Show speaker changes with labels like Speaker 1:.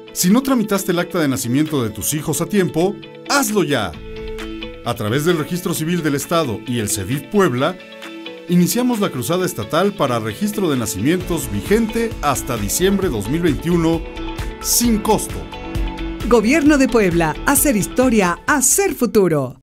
Speaker 1: Si no tramitaste el acta de nacimiento de tus hijos a tiempo, ¡hazlo ya! A través del Registro Civil del Estado y el CEDIF Puebla, iniciamos la cruzada estatal para registro de nacimientos vigente hasta diciembre 2021, sin costo.
Speaker 2: Gobierno de Puebla, hacer historia, hacer futuro.